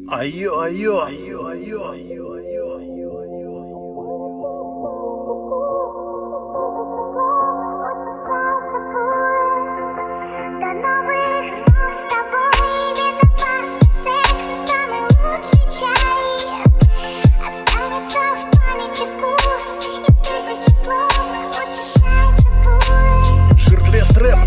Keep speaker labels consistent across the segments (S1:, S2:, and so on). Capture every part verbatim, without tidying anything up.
S1: Айо, айо, айо, айо, айо. Рэп.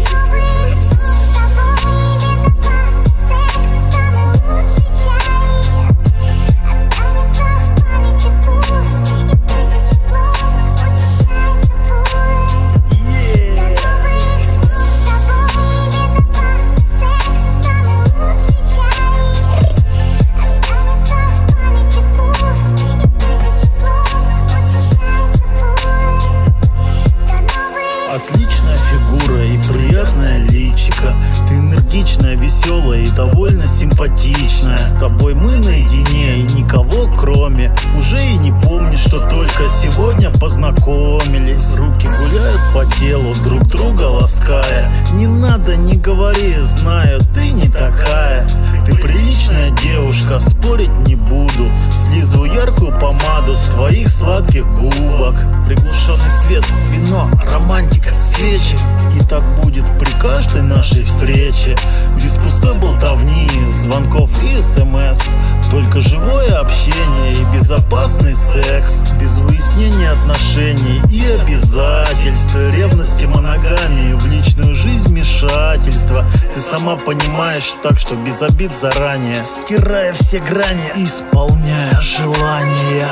S1: Отличная фигура и приятная личико. Ты энергичная, веселая и довольно симпатичная. С тобой мы наедине и никого кроме. Уже и не помнишь, что только сегодня познакомились. Руки гуляют по телу, друг друга лаская. Не надо, не говори, знаю, ты не такая. Ты приличная девушка, спорить не буду. Слизываю яркую помаду с твоих сладких губок. Приглушенный свет, вино, романтика, свечи. И так будет при каждой нашей встрече. Без пустой болтовни, звонков и смс. Только живое общение и безопасный секс. Без выяснения отношений и обязательств. Ревности, моногамии, в личную жизнь вмешательства. Ты сама понимаешь, так что без обид заранее. Стирая все грани, исполняя желания.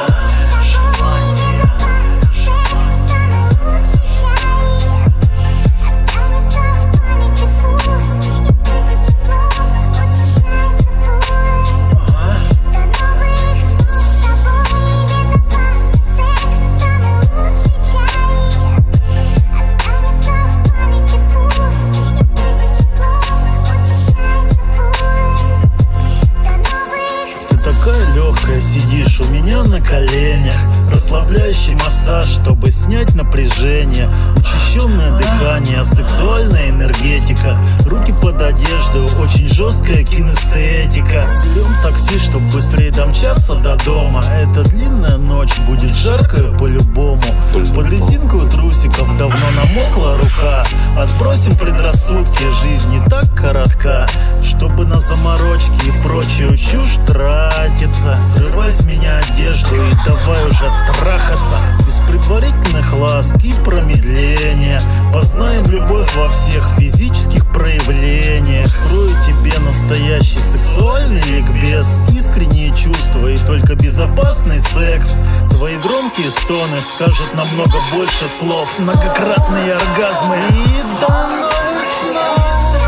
S1: Сидишь у меня на коленях, расслабляющий массаж, чтобы снять напряжение. Учащенное дыхание, сексуальная энергетика. Руки под одежду, очень жесткая кинестетика. Берем такси, чтобы быстрее домчаться до дома. Эта длинная ночь будет жаркая по-любому. Под резинку трусиков давно намокла рука. Отбросим предрассудки, жизнь не так коротка, чтобы на заморочки и прочую чушь тратиться. Срывай с меня одежду и давай уже трахаться. Без предварительных ласк и промедления. Познаем любовь во всех физических проявлениях. Строю тебе настоящий сексуальный ликбез. Искренние чувства и только безопасный секс. Твои громкие стоны скажут намного больше слов. Многократные оргазмы и до новых снов.